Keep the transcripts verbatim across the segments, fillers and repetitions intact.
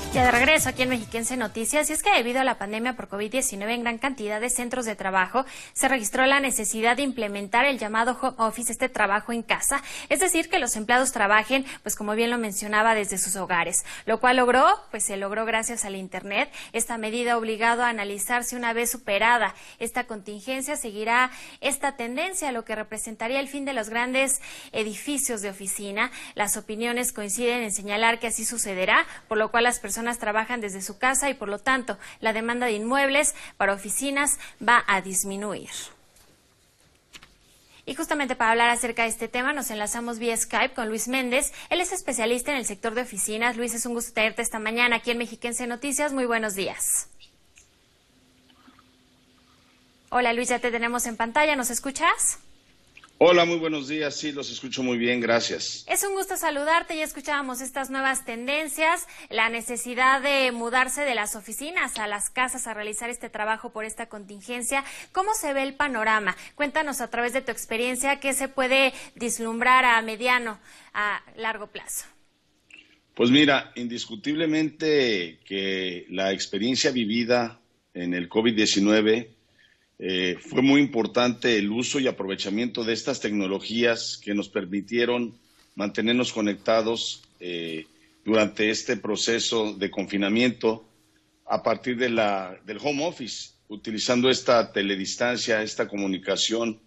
Ya de regreso aquí en Mexiquense Noticias, y es que debido a la pandemia por COVID diecinueve en gran cantidad de centros de trabajo se registró la necesidad de implementar el llamado home office, este trabajo en casa, es decir, que los empleados trabajen, pues como bien lo mencionaba, desde sus hogares, lo cual logró, pues se logró gracias al Internet. Esta medida ha obligado a analizarse una vez superada esta contingencia, seguirá esta tendencia, lo que representaría el fin de los grandes edificios de oficina. Las opiniones coinciden en señalar que así sucederá, por lo cual las personas trabajan desde su casa y por lo tanto la demanda de inmuebles para oficinas va a disminuir. Y justamente para hablar acerca de este tema nos enlazamos vía Skype con Luis Méndez. Él es especialista en el sector de oficinas. Luis, es un gusto tenerte esta mañana aquí en Mexiquense Noticias. Muy buenos días. Hola Luis, ya te tenemos en pantalla. ¿Nos escuchas? Hola, muy buenos días. Sí, los escucho muy bien, gracias. Es un gusto saludarte. Ya escuchábamos estas nuevas tendencias, la necesidad de mudarse de las oficinas a las casas a realizar este trabajo por esta contingencia. ¿Cómo se ve el panorama? Cuéntanos a través de tu experiencia qué se puede vislumbrar a mediano, a largo plazo. Pues mira, indiscutiblemente que la experiencia vivida en el COVID diecinueve Eh, fue muy importante el uso y aprovechamiento de estas tecnologías que nos permitieron mantenernos conectados eh, durante este proceso de confinamiento a partir de la, del home office, utilizando esta teledistancia, esta comunicación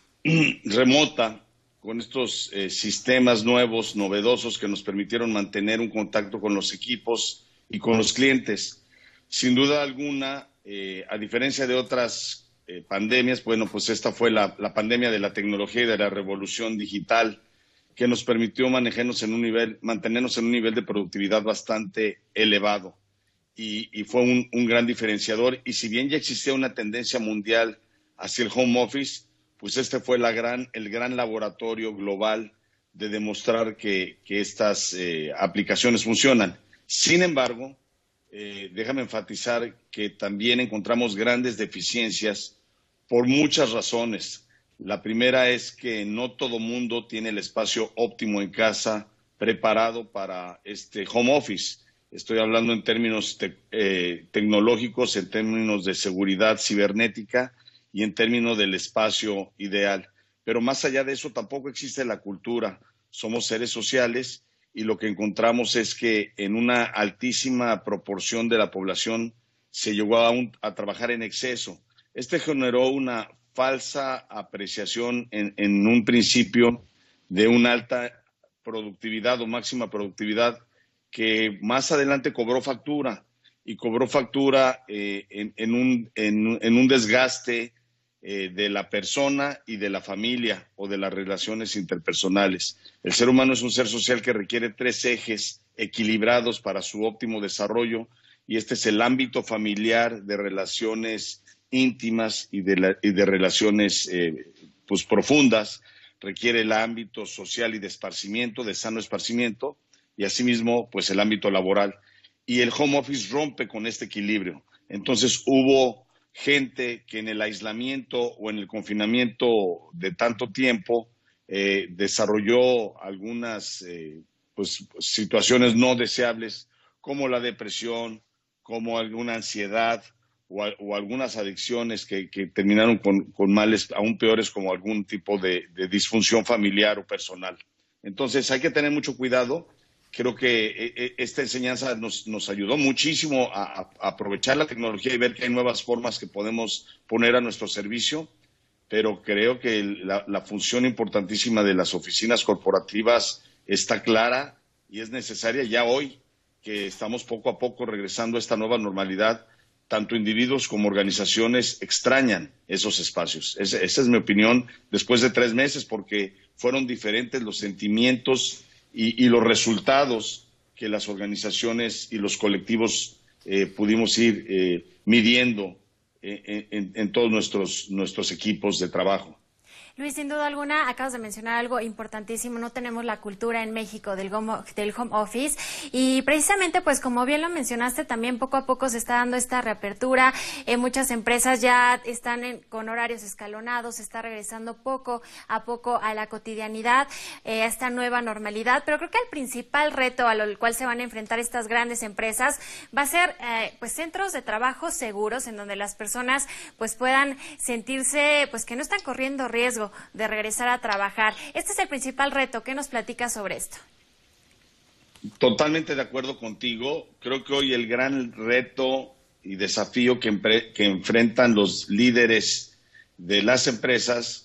remota con estos eh, sistemas nuevos, novedosos que nos permitieron mantener un contacto con los equipos y con los clientes. Sin duda alguna, eh, a diferencia de otras Eh, pandemias, bueno, pues esta fue la, la pandemia de la tecnología y de la revolución digital que nos permitió manejarnos en un nivel, mantenernos en un nivel de productividad bastante elevado y, y fue un, un gran diferenciador. Y si bien ya existía una tendencia mundial hacia el home office, pues este fue la gran, el gran laboratorio global de demostrar que, que estas eh, aplicaciones funcionan. Sin embargo, Eh, déjame enfatizar que también encontramos grandes deficiencias por muchas razones. La primera es que no todo mundo tiene el espacio óptimo en casa preparado para este home office. Estoy hablando en términos te eh, tecnológicos, en términos de seguridad cibernética y en términos del espacio ideal. Pero más allá de eso, tampoco existe la cultura. Somos seres sociales. Y lo que encontramos es que en una altísima proporción de la población se llegó a, un, a trabajar en exceso. Este generó una falsa apreciación en, en un principio de una alta productividad o máxima productividad que más adelante cobró factura y cobró factura eh, en, en, un, en, en un desgaste Eh, de la persona y de la familia o de las relaciones interpersonales. El ser humano es un ser social que requiere tres ejes equilibrados para su óptimo desarrollo y este es el ámbito familiar, de relaciones íntimas y de, la, y de relaciones eh, pues profundas, requiere el ámbito social y de esparcimiento, de sano esparcimiento y asimismo pues el ámbito laboral. Y el home office rompe con este equilibrio. Entonces hubo gente que en el aislamiento o en el confinamiento de tanto tiempo eh, desarrolló algunas eh, pues, situaciones no deseables como la depresión, como alguna ansiedad o, o algunas adicciones que, que terminaron con, con males aún peores como algún tipo de, de disfunción familiar o personal. Entonces hay que tener mucho cuidado. Creo que esta enseñanza nos, nos ayudó muchísimo a, a aprovechar la tecnología y ver que hay nuevas formas que podemos poner a nuestro servicio, pero creo que la, la función importantísima de las oficinas corporativas está clara y es necesaria ya hoy que estamos poco a poco regresando a esta nueva normalidad. Tanto individuos como organizaciones extrañan esos espacios. Esa, esa es mi opinión después de tres meses, porque fueron diferentes los sentimientos Y, y los resultados que las organizaciones y los colectivos eh, pudimos ir eh, midiendo en, en, en todos nuestros, nuestros equipos de trabajo. Luis, sin duda alguna, acabas de mencionar algo importantísimo. No tenemos la cultura en México del home, del home office y precisamente, pues como bien lo mencionaste, también poco a poco se está dando esta reapertura. Eh, muchas empresas ya están en, con horarios escalonados, se está regresando poco a poco a la cotidianidad, eh, a esta nueva normalidad. Pero creo que el principal reto al cual se van a enfrentar estas grandes empresas va a ser eh, pues centros de trabajo seguros en donde las personas pues puedan sentirse pues que no están corriendo riesgo de regresar a trabajar. Este es el principal reto. ¿Qué nos platicas sobre esto? Totalmente de acuerdo contigo. Creo que hoy el gran reto y desafío que, que enfrentan los líderes de las empresas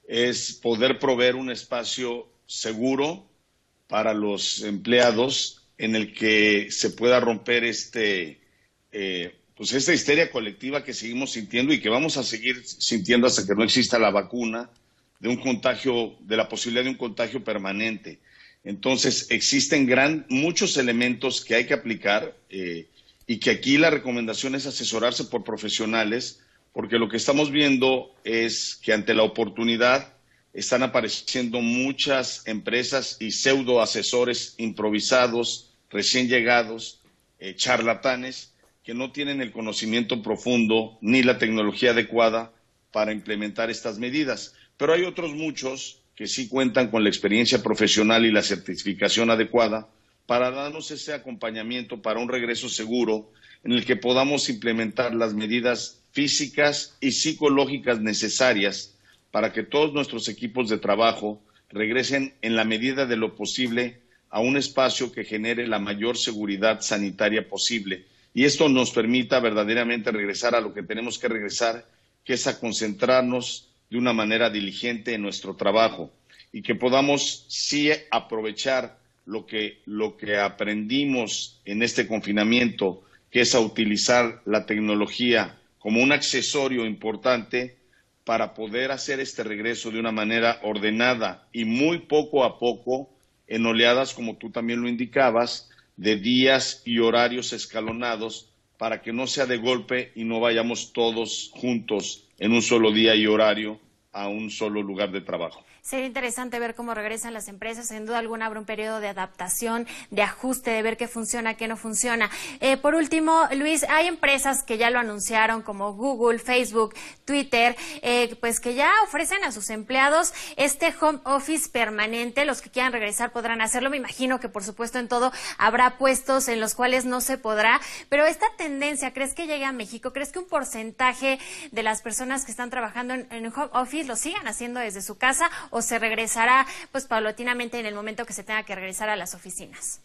es poder proveer un espacio seguro para los empleados en el que se pueda romper este eh, pues esta histeria colectiva que seguimos sintiendo y que vamos a seguir sintiendo hasta que no exista la vacuna de un contagio, de la posibilidad de un contagio permanente. Entonces, existen gran, muchos elementos que hay que aplicar eh, y que aquí la recomendación es asesorarse por profesionales, porque lo que estamos viendo es que ante la oportunidad están apareciendo muchas empresas y pseudo asesores improvisados, recién llegados, eh, charlatanes, que no tienen el conocimiento profundo ni la tecnología adecuada para implementar estas medidas. Pero hay otros muchos que sí cuentan con la experiencia profesional y la certificación adecuada para darnos ese acompañamiento para un regreso seguro en el que podamos implementar las medidas físicas y psicológicas necesarias para que todos nuestros equipos de trabajo regresen en la medida de lo posible a un espacio que genere la mayor seguridad sanitaria posible. Y esto nos permita verdaderamente regresar a lo que tenemos que regresar, que es a concentrarnos de una manera diligente en nuestro trabajo y que podamos sí aprovechar lo que, lo que aprendimos en este confinamiento, que es a utilizar la tecnología como un accesorio importante para poder hacer este regreso de una manera ordenada y muy poco a poco, en oleadas, como tú también lo indicabas, de días y horarios escalonados para que no sea de golpe y no vayamos todos juntos en un solo día y horario a un solo lugar de trabajo. Sería interesante ver cómo regresan las empresas. Sin duda alguna habrá un periodo de adaptación, de ajuste, de ver qué funciona, qué no funciona. Eh, por último, Luis, hay empresas que ya lo anunciaron como Google, Facebook, Twitter, eh, pues que ya ofrecen a sus empleados este home office permanente. Los que quieran regresar podrán hacerlo. Me imagino que, por supuesto, en todo habrá puestos en los cuales no se podrá. Pero esta tendencia, ¿crees que llegue a México? ¿Crees que un porcentaje de las personas que están trabajando en, en home office lo sigan haciendo desde su casa o se regresará pues paulatinamente en el momento que se tenga que regresar a las oficinas?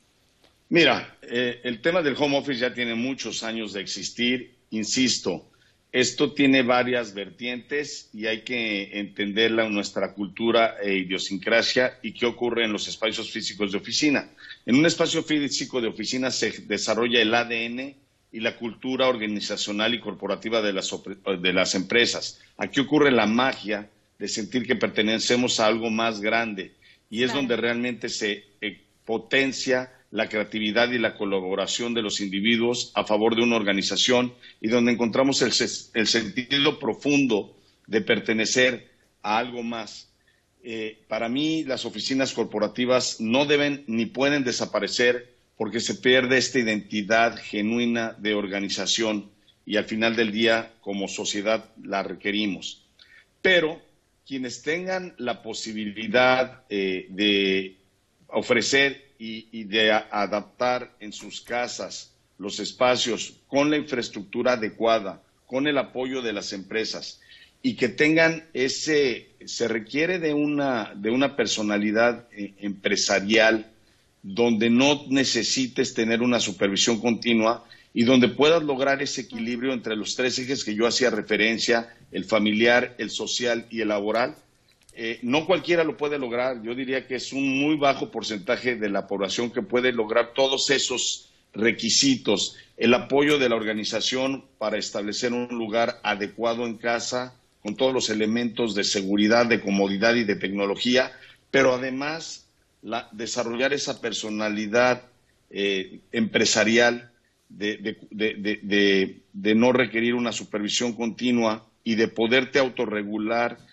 Mira, eh, el tema del home office ya tiene muchos años de existir. Insisto, esto tiene varias vertientes y hay que entenderla en nuestra cultura e idiosincrasia y qué ocurre en los espacios físicos de oficina. En un espacio físico de oficina se desarrolla el A D N y la cultura organizacional y corporativa de las, de las empresas. Aquí ocurre la magia de sentir que pertenecemos a algo más grande y es claro, donde realmente se eh, potencia la creatividad y la colaboración de los individuos a favor de una organización y donde encontramos el, el sentido profundo de pertenecer a algo más. Eh, para mí, las oficinas corporativas no deben ni pueden desaparecer porque se pierde esta identidad genuina de organización y al final del día, como sociedad, la requerimos. Pero quienes tengan la posibilidad eh, de ofrecer y, y de a, adaptar en sus casas los espacios con la infraestructura adecuada, con el apoyo de las empresas y que tengan ese, se requiere de una, de una personalidad eh, empresarial donde no necesites tener una supervisión continua y donde puedas lograr ese equilibrio entre los tres ejes que yo hacía referencia, el familiar, el social y el laboral. Eh, no cualquiera lo puede lograr. Yo diría que es un muy bajo porcentaje de la población que puede lograr todos esos requisitos. El apoyo de la organización para establecer un lugar adecuado en casa, con todos los elementos de seguridad, de comodidad y de tecnología, pero además la, desarrollar esa personalidad eh, empresarial, De, de, de, de, de no requerir una supervisión continua y de poderte autorregular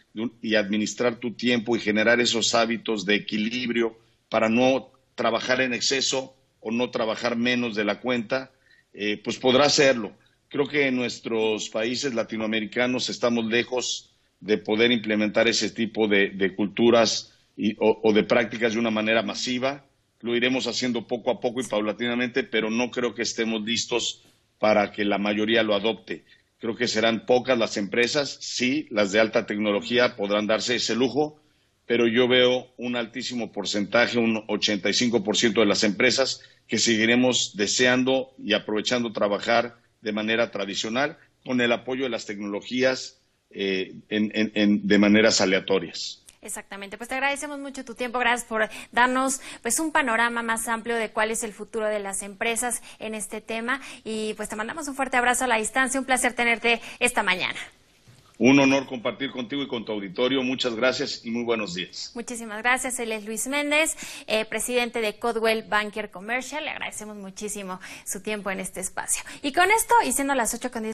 y administrar tu tiempo y generar esos hábitos de equilibrio para no trabajar en exceso o no trabajar menos de la cuenta, eh, pues podrá hacerlo. Creo que en nuestros países latinoamericanos estamos lejos de poder implementar ese tipo de, de culturas y, o, o de prácticas de una manera masiva. Lo iremos haciendo poco a poco y paulatinamente, pero no creo que estemos listos para que la mayoría lo adopte. Creo que serán pocas las empresas, sí, las de alta tecnología podrán darse ese lujo, pero yo veo un altísimo porcentaje, un ochenta y cinco por ciento de las empresas que seguiremos deseando y aprovechando trabajar de manera tradicional con el apoyo de las tecnologías eh, en, en, en, de maneras aleatorias. Exactamente, pues te agradecemos mucho tu tiempo, gracias por darnos pues un panorama más amplio de cuál es el futuro de las empresas en este tema y pues te mandamos un fuerte abrazo a la distancia, un placer tenerte esta mañana. Un honor compartir contigo y con tu auditorio, muchas gracias y muy buenos días. Muchísimas gracias, él es Luis Méndez, eh, presidente de Coldwell Banker Commercial, le agradecemos muchísimo su tiempo en este espacio. Y con esto, y siendo las ocho con diez